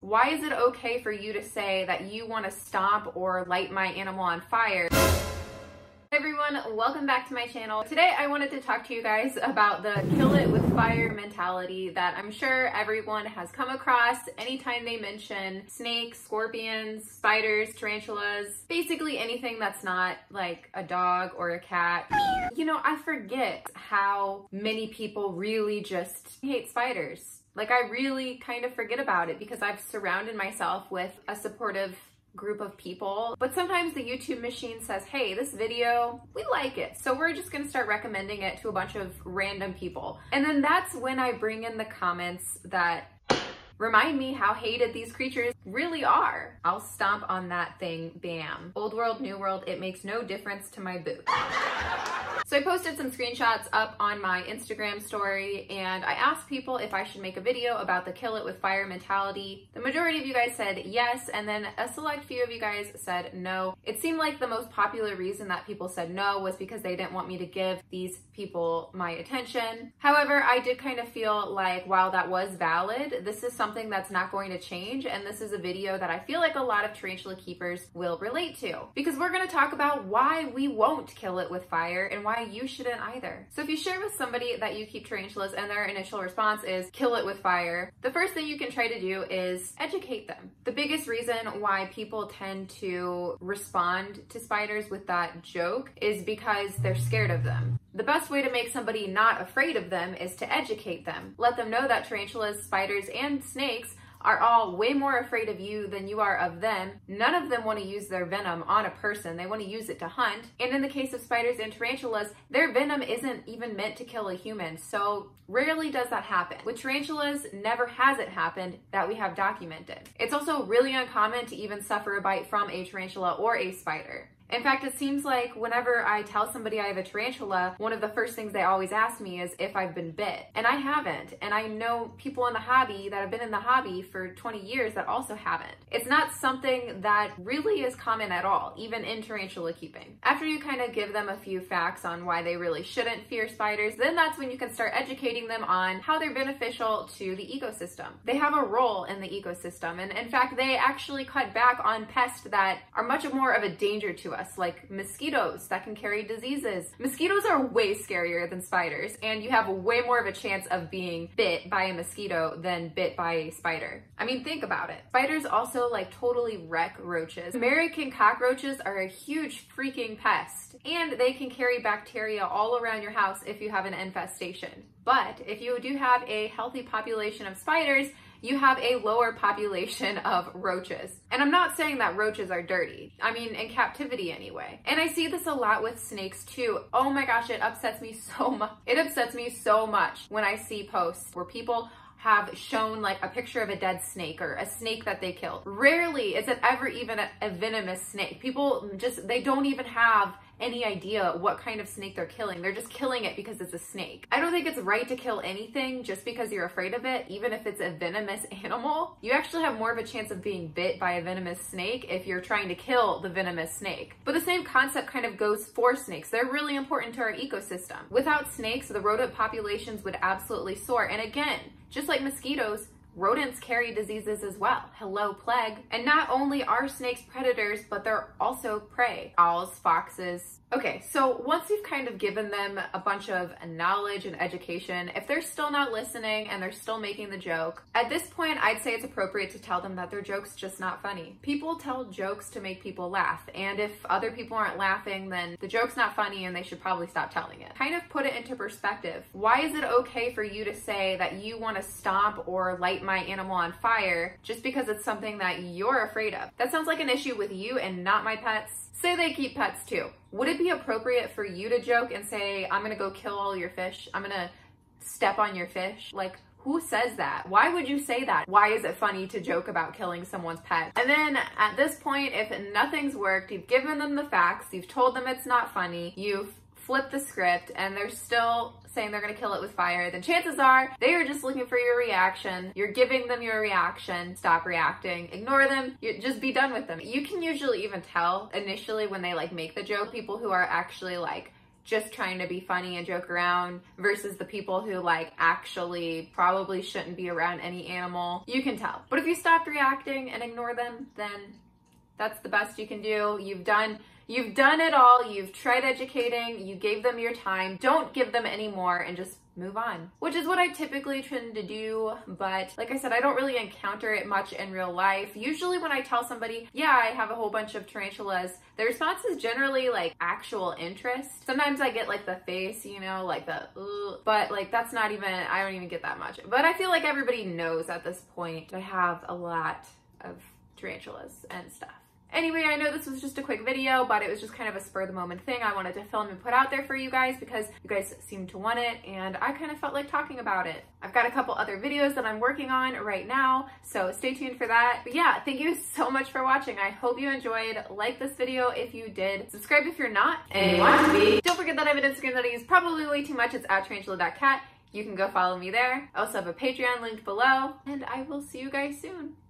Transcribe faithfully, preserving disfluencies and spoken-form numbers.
Why is it okay for you to say that you want to stomp or light my animal on fire? Hey everyone, welcome back to my channel. Today I wanted to talk to you guys about the kill it with fire mentality that I'm sure everyone has come across anytime they mention snakes, scorpions, spiders, tarantulas, basically anything that's not like a dog or a cat. You know, I forget how many people really just hate spiders. Like, I really kind of forget about it because I've surrounded myself with a supportive group of people. But sometimes the YouTube machine says, hey, this video, we like it, so we're just gonna start recommending it to a bunch of random people. And then that's when I bring in the comments that remind me how hated these creatures really are. I'll stomp on that thing, bam. Old world, new world, it makes no difference to my boot. So I posted some screenshots up on my Instagram story and I asked people if I should make a video about the kill it with fire mentality. The majority of you guys said yes, and then a select few of you guys said no. It seemed like the most popular reason that people said no was because they didn't want me to give these people my attention. However, I did kind of feel like while that was valid, this is something that's not going to change, and this is a video that I feel like a lot of tarantula keepers will relate to, because we're going to talk about why we won't kill it with fire and why you shouldn't either. So if you share with somebody that you keep tarantulas and their initial response is kill it with fire, the first thing you can try to do is educate them. The biggest reason why people tend to respond to spiders with that joke is because they're scared of them. The best way to make somebody not afraid of them is to educate them. Let them know that tarantulas, spiders, and snakes are all way more afraid of you than you are of them. None of them want to use their venom on a person. They want to use it to hunt. And in the case of spiders and tarantulas, their venom isn't even meant to kill a human. So rarely does that happen. With tarantulas, never has it happened that we have documented. It's also really uncommon to even suffer a bite from a tarantula or a spider. In fact, it seems like whenever I tell somebody I have a tarantula, one of the first things they always ask me is if I've been bit. And I haven't. And I know people in the hobby that have been in the hobby for twenty years that also haven't. It's not something that really is common at all, even in tarantula keeping. After you kind of give them a few facts on why they really shouldn't fear spiders, then that's when you can start educating them on how they're beneficial to the ecosystem. They have a role in the ecosystem. And in fact, they actually cut back on pests that are much more of a danger to us, like mosquitoes that can carry diseases. Mosquitoes are way scarier than spiders, and you have way more of a chance of being bit by a mosquito than bit by a spider. I mean, think about it. Spiders also like totally wreck roaches. American cockroaches are a huge freaking pest, and they can carry bacteria all around your house if you have an infestation. But if you do have a healthy population of spiders, you have a lower population of roaches. And I'm not saying that roaches are dirty. I mean, in captivity anyway. And I see this a lot with snakes too. Oh my gosh, it upsets me so much. It upsets me so much when I see posts where people have shown like a picture of a dead snake or a snake that they killed. Rarely is it ever even a, a venomous snake. People just, they don't even have any idea what kind of snake they're killing. They're just killing it because it's a snake. I don't think it's right to kill anything just because you're afraid of it, even if it's a venomous animal. You actually have more of a chance of being bit by a venomous snake if you're trying to kill the venomous snake. But the same concept kind of goes for snakes. They're really important to our ecosystem. Without snakes, the rodent populations would absolutely soar. And again, just like mosquitoes, rodents carry diseases as well. Hello, plague. And not only are snakes predators, but they're also prey. Owls, foxes. Okay, so once you've kind of given them a bunch of knowledge and education, if they're still not listening and they're still making the joke, at this point, I'd say it's appropriate to tell them that their joke's just not funny. People tell jokes to make people laugh, and if other people aren't laughing, then the joke's not funny and they should probably stop telling it. Kind of put it into perspective. Why is it okay for you to say that you want to stomp or light my animal on fire just because it's something that you're afraid of? That sounds like an issue with you and not my pets. Say they keep pets too. Would it be appropriate for you to joke and say, I'm gonna go kill all your fish, I'm gonna step on your fish? Like, who says that? Why would you say that? Why is it funny to joke about killing someone's pet? And then at this point, if nothing's worked, you've given them the facts, you've told them it's not funny, you've flipped the script, and they're still saying they're gonna kill it with fire, then chances are they are just looking for your reaction. You're giving them your reaction. Stop reacting. Ignore them. You just be done with them. You can usually even tell initially when they like make the joke, people who are actually like just trying to be funny and joke around versus the people who like actually probably shouldn't be around any animal. You can tell. But if you stopped reacting and ignore them, then that's the best you can do. You've done You've done it all. You've tried educating. You gave them your time. Don't give them any more and just move on, which is what I typically tend to do. But like I said, I don't really encounter it much in real life. Usually when I tell somebody, yeah, I have a whole bunch of tarantulas, the response is generally like actual interest. Sometimes I get like the face, you know, like the, ugh, but like that's not even, I don't even get that much. But I feel like everybody knows at this point I have a lot of tarantulas and stuff. Anyway, I know this was just a quick video, but it was just kind of a spur of the moment thing I wanted to film and put out there for you guys because you guys seemed to want it and I kind of felt like talking about it. I've got a couple other videos that I'm working on right now, so stay tuned for that. But yeah, thank you so much for watching. I hope you enjoyed. Like this video if you did. Subscribe if you're not and you want to be. Don't forget that I have an Instagram that I use probably way too much. It's at tarantula dot cat. You can go follow me there. I also have a Patreon linked below, and I will see you guys soon.